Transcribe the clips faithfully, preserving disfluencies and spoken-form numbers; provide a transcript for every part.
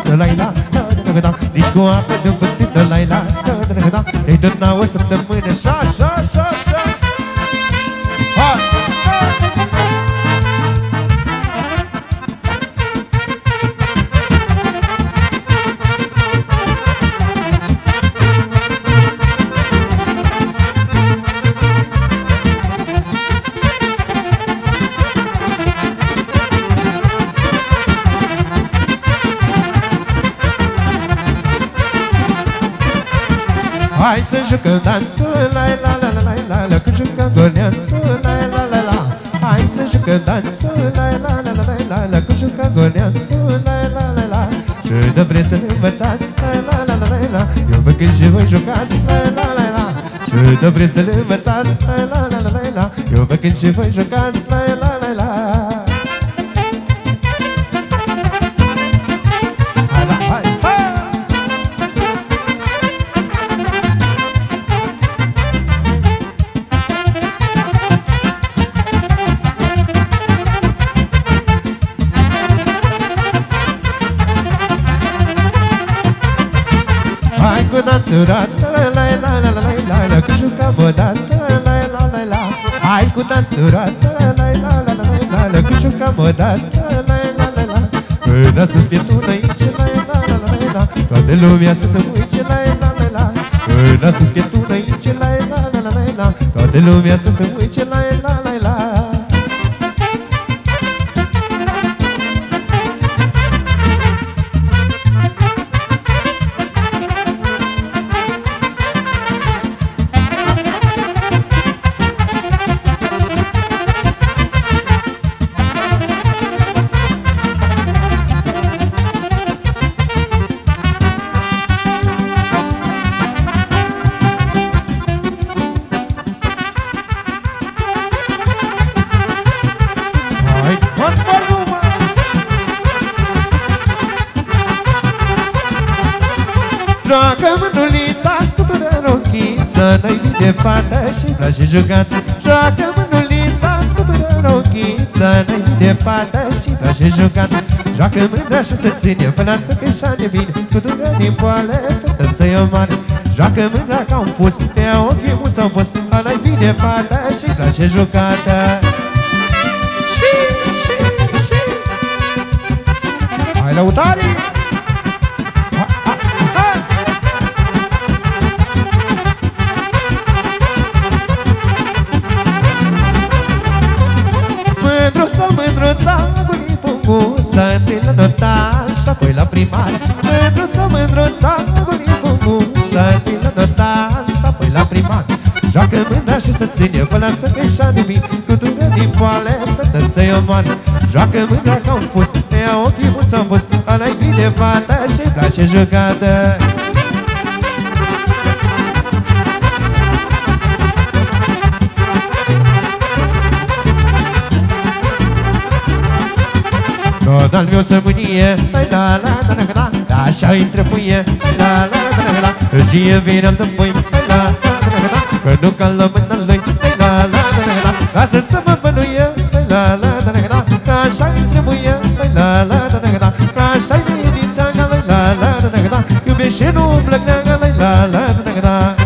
la la la la. Nici cu apă de vânt, la la la la la. Te-ai dădna o săptămână, așa, așa, așa, așa. Hai! Hai să jucăm dansul, la la la la la la la, că jucăm goneanțul, la la la la. Hai să jucăm dansul, la la la la la la, că jucăm goneanțul, la la la la. Și dă vreți să-l învățați, la la la la la. Eu vă când și voi jucați, la la la la. Și dă vreți să-l învățați, la la la la la. Eu vă când și voi jucați, la la la la. Cu danțurată, la la la la la la, că jucam odată, la la la la. Hai cu danțurată, la la la la la la, că jucam odată, la la la la. Până să-ți fie tu înainte, la la la la la, toată lumea să se uice, la la la la. Până să-ți fie tu înainte, la la la la la, toată lumea să se uice, la la la la. Joacă mânulița, scutură rochiță, noi vii de fată și place jucat. Joacă mânulița, scutură rochiță, noi vii de fată și place jucat. Joacă mândra și să ține, până să creșane bine, scutură din poale, până să-i omoare. Joacă mândra ca un pus, pe ochii mulți au pus, a noi vii de fată și place jucată. Și, și, și hai lăutare! Mândruța, mândruța, guni punguța, întâi la notar și apoi la primar. Mândruța, mândruța, guni punguța, întâi la notar și apoi la primar. Joacă mândra și să ține până să creșa nimic, scutură din poale până să-i omoare. Joacă mândra ca un pus, te ia ochii mulți am pus, ăla-i bine fata și-i place jucată. Tot al meu să mânie, la la la la la la, așa-i trebuie, la la la la la. Răgie vine-am de pui, la la la la la, că nu ca la mâna lui, la la la la la. Lasă să mă vănuie, la la la la la, că așa-i trebuie, la la la la la. Că așa-i viinița, la la la la la, iubește nu plăcnea, la la la la la.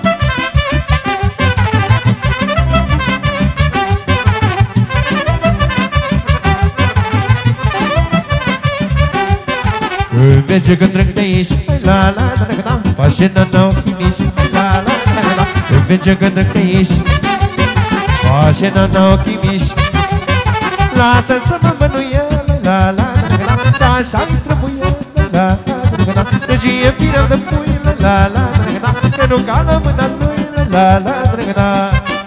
Când merge când trec de aici, la la la la la, fașena n-ochii mici, la la la la la. Când merge când trec de aici, fașena n-ochii mici. Lasă să mă mănuie, la la la la la, că așa-i trebuie, la la la la la. Răgie vine de pui, la la la la la, că nu cală mâna lui, la la la la la.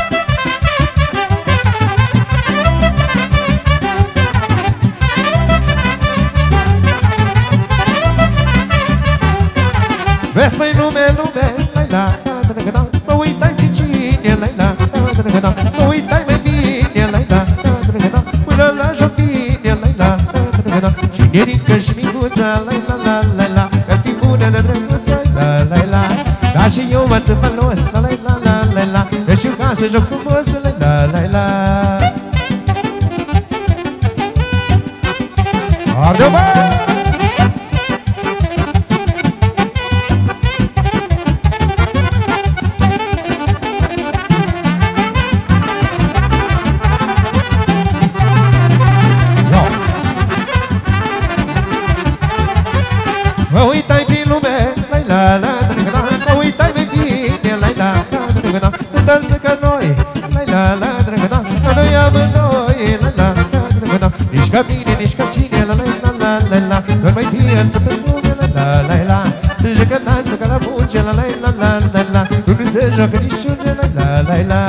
Vezi mai lume, lume, la la la la, mă uitai pe cine, la la la la, mă uitai mai bine, la la la la, până la joc bine, la la la la. Cine ridică și micuța, la la la la la, că-ar fi bună de drăguță, la la la. Ca și eu m-ați învălos, la la la la la, că știu ca să joc frumos, la la la la. Arde-o, bă! Mă uitai prin lume, lai la la la, mă uitai mai bine, lai la la la, în salță ca noi, lai la la la, noi amândoi, lai la la la, nici ca mine, nici ca cine, la la la la la, doar mai viață pe lume, la la la la, joacă dansă ca la munce, la la la la la la, nu se joacă niciunul, la la la la.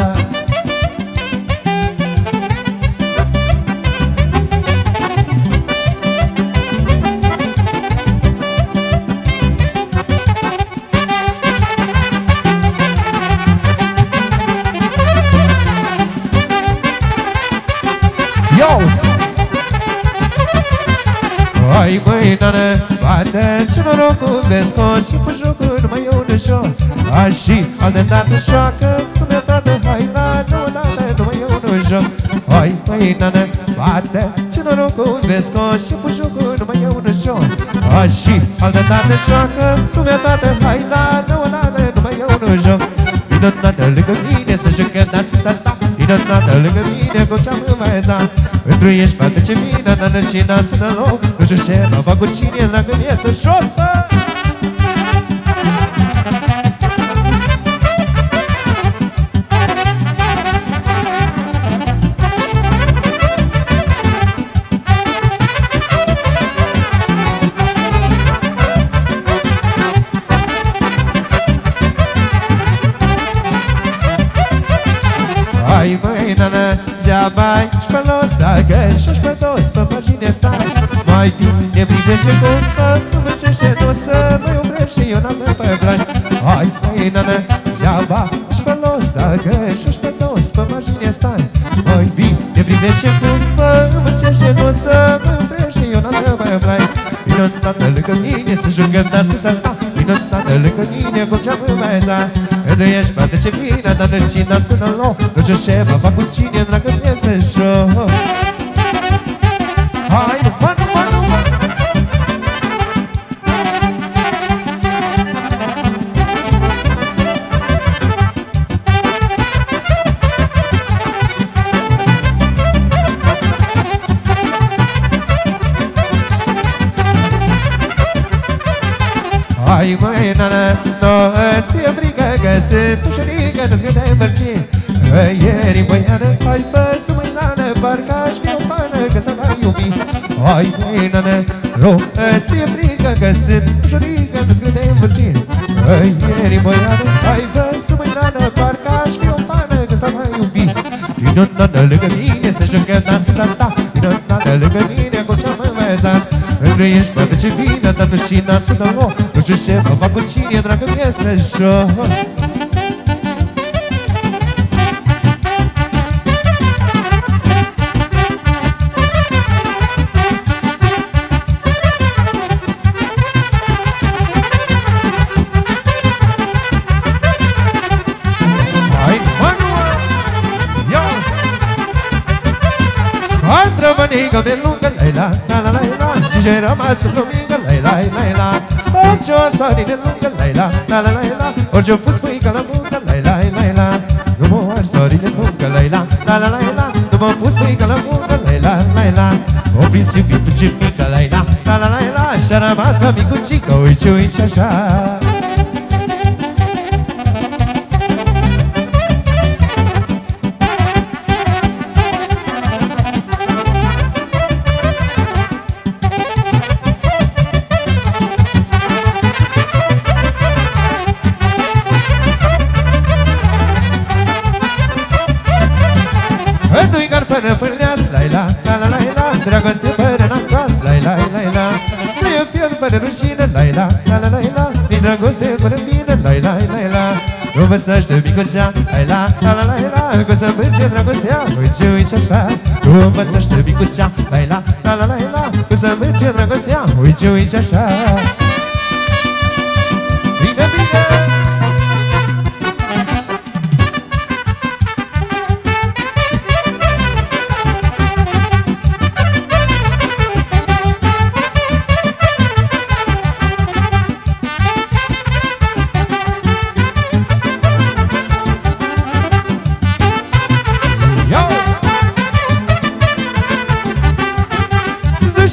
Hai măi, nană, bate ce norocul vezi că și pe jocul numai eu ne joc. Așa altă dată joacă, cum e toată, hai la, nu, nană, numai eu nu joc. Hai măi, nană, bate ce norocul vezi că și pe jocul numai eu ne joc. Așa altă dată joacă, cum e toată, hai la, nu, nană, numai eu nu joc. Vino nană lângă mine să jucăm dansul salta. Vino nană lângă mine cu ce-am învățat. Pentru ești poate ce vine, nană și dansul în loc. Nu știu ce mă fac cu cine, dragă mie să șotă. Hai măi, nană, geaba și pe los, dacă și pe dos, pe margine stai. Mai bine privește cum mă învățește, nu să mă iubești și eu n-am pe brai. Hai măi, nană, geaba și pe los, dacă și pe dos, pe margine stai. Mai bine privește cum mă învățește, nu să mă iubești și eu n-am pe brai. Vino tată lângă mine să jucăm dansul salta. Vino tată lângă mine cu ce-am învățat. Când ești poate ce vine, dar nu știi dansul în loc. Nu știu ce mă fac cu cine, dragă mie să joc. Hai, nu mă, nu mă, nu mă. Hai măi, nană, nu-ți fie frică că sunt ușurică, nu-ți gândeai mărci. Ieri băiană, hai fă să măi, nană, parcă aș fi o pană că să m-ai iubi. Hai măi, nană, nu-ți fie frică că sunt ușurică, nu-ți gândeai mărci. Ieri băiană, hai fă să măi, nană, parcă aș fi o pană că să m-ai iubi. Vino nană lângă mine să jucăm dansul salta. Vino nană lângă mine cu ce-am învățat. Pentru ești poate ce vine, dar nu știi dansul în loc. Nu știu ce mă fac cu cine, dragă mie să joc. Hai, mă, nu mă! Ia! Altă mănigă de lungă, la la la la la. Și ce rămas în lumină, la la la la. Orice ori sari de lungă, la la la la la. Orice-o pus mâica la muncă, la la la la. Nu mă ori sari de lungă, la la la la la. Nu mă pus mâica la muncă, la la la la. O prins iubitul ce mică, la la la la la. Și-a rămas ca micuțică, uici, uici așa. Nu-i gar fără pârleas, la-i-la, la-la-la-la. Dragoste fără n-am la-i-la, la-i-la. Nu e fier fără rușine, la-i-la, la-la-la-la. Nici dragoste fără mine, la-i-la, la-i-la. Nu învățași de micuțea, la-i-la, la-la-la-la. Cum să merge dragostea, uici, uici așa. Nu învățași de micuțea, la-i-la, la-la-la-la. Cum să merge dragostea, uici, uici așa. Bine, bine!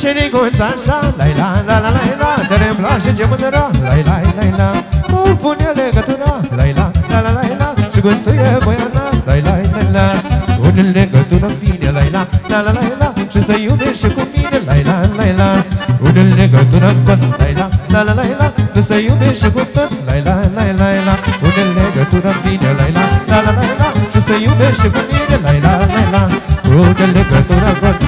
și nicuța așa, la la la la la la, tărem la și ce mândăra, la la la la, o pune legătura, la la la la la la, și cum să e voiana, la la la la, unul legătură bine, la la la la la la, și să iubești cu mine, la la la la, unul legătură cu la la la la la la, și să iubești cu toți, la la la la la, unul legătură bine, la la la la la la, și să iubești cu mine, la la la la, unul legătură cu